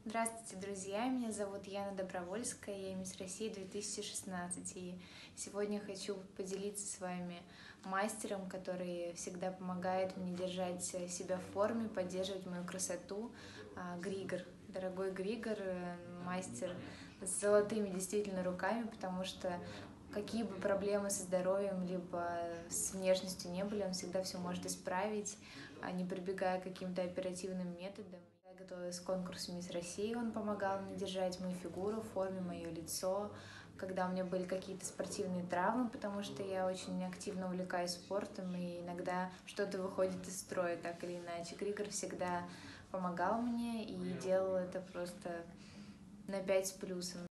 Здравствуйте, друзья! Меня зовут Яна Добровольская, я мисс России 2016. И сегодня хочу поделиться с вами мастером, который всегда помогает мне держать себя в форме, поддерживать мою красоту. Григор. Дорогой Григор, мастер с золотыми действительно руками, потому что какие бы проблемы со здоровьем либо с внешностью не были, он всегда все может исправить, не прибегая к каким-то оперативным методам. Я готовилась к конкурсу «Мисс России», он помогал мне держать мою фигуру в форме, мое лицо, когда у меня были какие-то спортивные травмы, потому что я очень активно увлекаюсь спортом, и иногда что-то выходит из строя, так или иначе. Григор всегда помогал мне и делал это просто на 5 с плюсом.